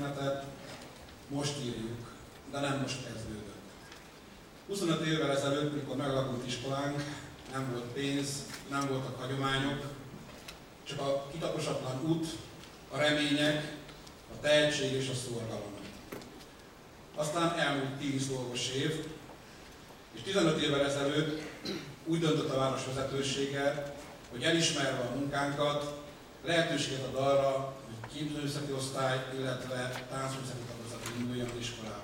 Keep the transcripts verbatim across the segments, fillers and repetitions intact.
történetet most írjuk, de nem most kezdődött. huszonöt évvel ezelőtt, mikor megalakult iskolánk, nem volt pénz, nem voltak hagyományok, csak a kitaposatlan út, a remények, a tehetség és a szorgalom. Aztán elmúlt tíz dolgos év, és tizenöt évvel ezelőtt úgy döntött a város vezetősége, hogy elismerve a munkánkat, lehetőséget ad arra, hogy képzőművészeti osztály, illetve táncművészeti tagozat induljon az iskolában.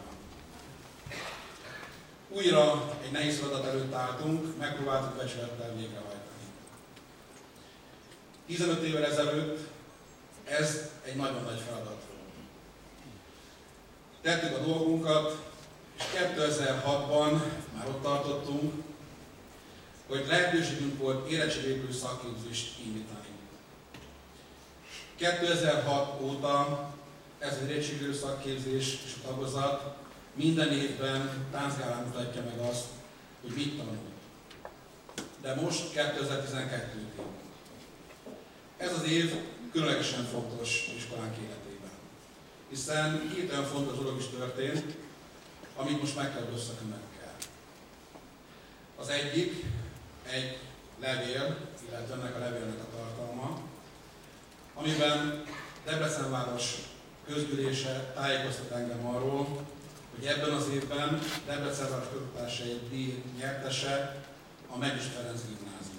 Újra egy nehéz feladat előtt álltunk, megpróbáltuk becsülettel végrehajtani. tizenöt évvel ezelőtt ez egy nagyon nagy feladat volt. Tettük a dolgunkat, és kétezer-hatban már ott tartottunk, hogy lehetőségünk volt érettségépülő szakképzést indítani. kétezer-hat óta ez az érettségépülő szakképzés és a tagozat minden évben táncgálán mutatja meg azt, hogy mit tanult. De most kétezer-tizenkettő év. Ez az év különlegesen fontos iskolánk életében. Hiszen két olyan fontos dolog is történt, amit most meg kell, hogy összekönnünk kell. Az egyik egy levél, illetve ennek a levélnek a tartalma, amiben Debrecen város közgyűlése tájékoztat engem arról, hogy ebben az évben Debrecen város közoktatásai díj nyertese a Megis Ferenc gimnázium.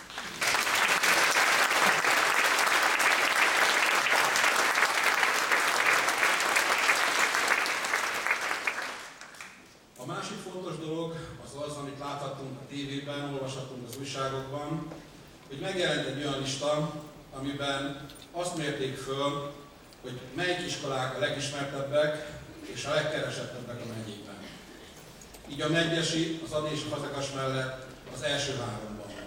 A másik fontos dolog az az, amit láthattunk a tévében, olvashattunk az újságokban, hogy megjelent egy olyan lista, amiben azt mérték föl, hogy melyik iskolák a legismertebbek és a legkeresettebbek a megyében. Így a Medgyesi, az Adi és a Fazekas mellett az első háromban van.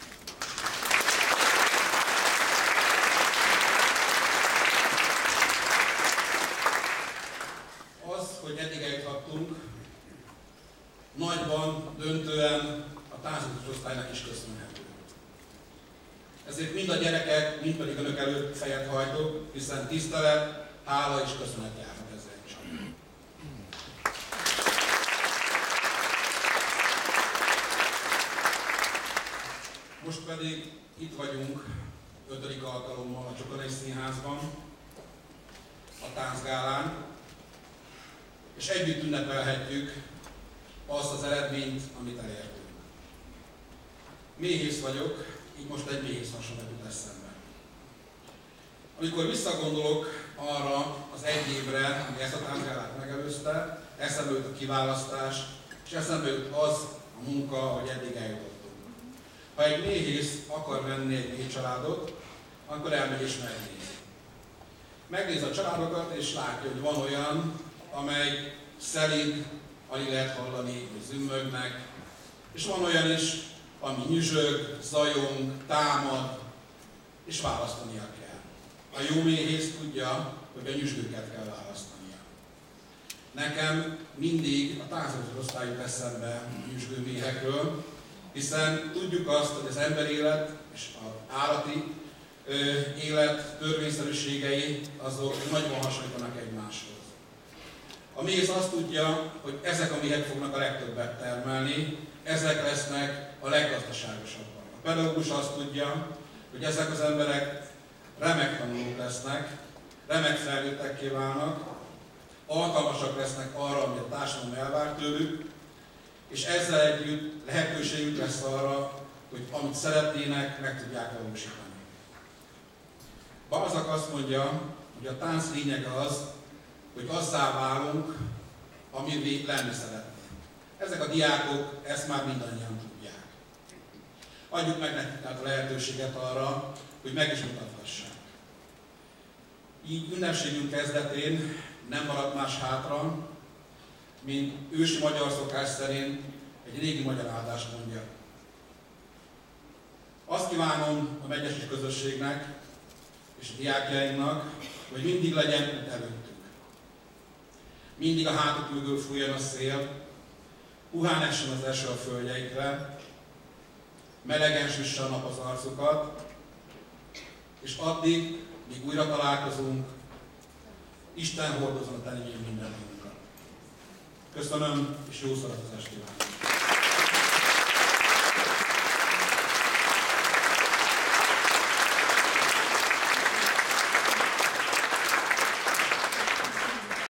Az, hogy eddig eljuthattunk, nagyban, döntően a táncművészeti osztálynak is köszönhető. Ezért mind a gyerekek, mind pedig önök előtt fejet hajtok, hiszen tisztelet, hála és köszönet járnak ezzel csak. Most pedig itt vagyunk ötödik alkalommal a Csokonai Színházban, a táncgálán, és együtt ünnepelhetjük azt az eredményt, amit elértünk. Méhész vagyok, így most egy méhész hasonlat jut eszembe. Amikor visszagondolok arra az egy évre, ami ezt a táncgálát megelőzte, eszembe jut a kiválasztás, és eszembe jut az a munka, hogy eddig eljutottunk. Ha egy méhész akar venni egy méhcsaládot, akkor elmegy és megnézi. Megnéz a családokat, és látja, hogy van olyan, amely szelíd, alig lehet hallani, hogy zümmögnek, és van olyan is, ami nyüzsög, zajong, támad, és választania kell. A jó méhész tudja, hogy a nyüzsgőket kell választania. Nekem mindig a táncművészeti osztály jut eszembe a nyüzsgő méhekről, hiszen tudjuk azt, hogy az emberélet és az állati ö, élet törvényszerűségei azok nagyban hasonlítanak egymáshoz. A méhész azt tudja, hogy ezek a méhek fognak a legtöbbet termelni, ezek lesznek a leggazdaságosabbak. A pedagógus azt tudja, hogy ezek az emberek remek tanulók lesznek, remek felnőttekké válnak, alkalmasak lesznek arra, amit a társadalom elvár tőlük, és ezzel együtt lehetőségük lesz arra, hogy amit szeretnének, meg tudják valósítani. Balzac azt mondja, hogy a tánc lényege az, hogy azzá válunk, amivé lenni szeretnénk. Ezek a diákok ezt már mindannyian tudják. Adjuk meg nekik a lehetőséget arra, hogy meg is mutathassák. Így ünnepségünk kezdetén nem maradt más hátra, mint ősi magyar szokás szerint egy régi magyar áldás mondja. Azt kívánom a megyesi közösségnek és a diákjainknak, hogy mindig legyen út előttük. Mindig a hátuk mögül fújjon a szél, puhán essen az eső a földjeikre, melegen süsse a nap az arcukat, és addig, míg újra találkozunk, Isten hordozzon a te minden mindennyiunkat. Köszönöm, és jó szórakozást kívánok!